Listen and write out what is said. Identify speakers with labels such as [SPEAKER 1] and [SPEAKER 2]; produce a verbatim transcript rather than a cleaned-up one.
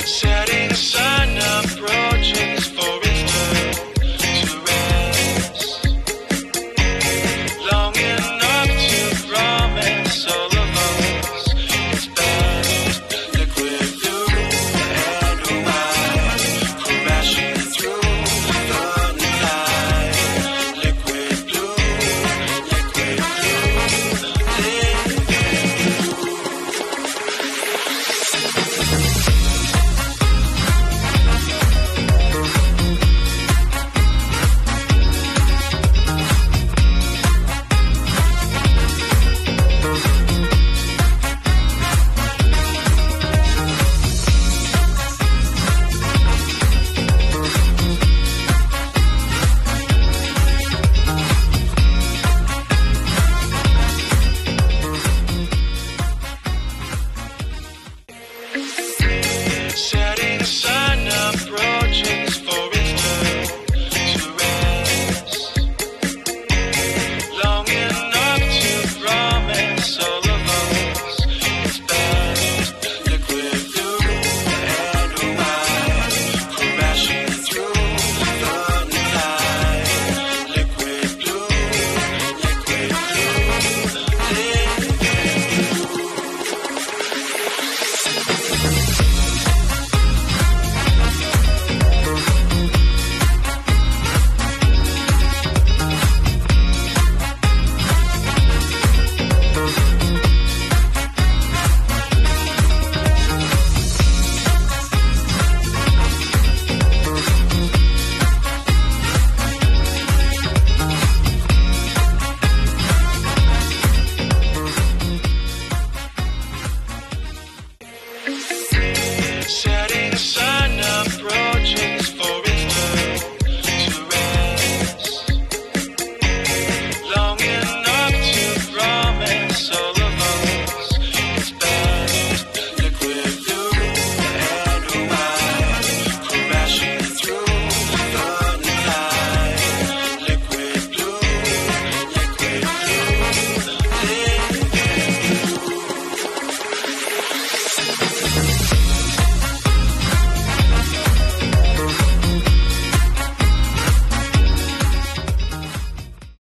[SPEAKER 1] Setting a sun approaches for its turn to rest. Long enough to promise all of us its best. Liquid blue and white, crashing through the night. Liquid blue, liquid blue, liquid blue. Setting the sun approaches for its turn to rest. Long enough to promise all of us its best. Liquid blue and white, crashing through the night. Liquid blue, liquid blue, liquid blue. Set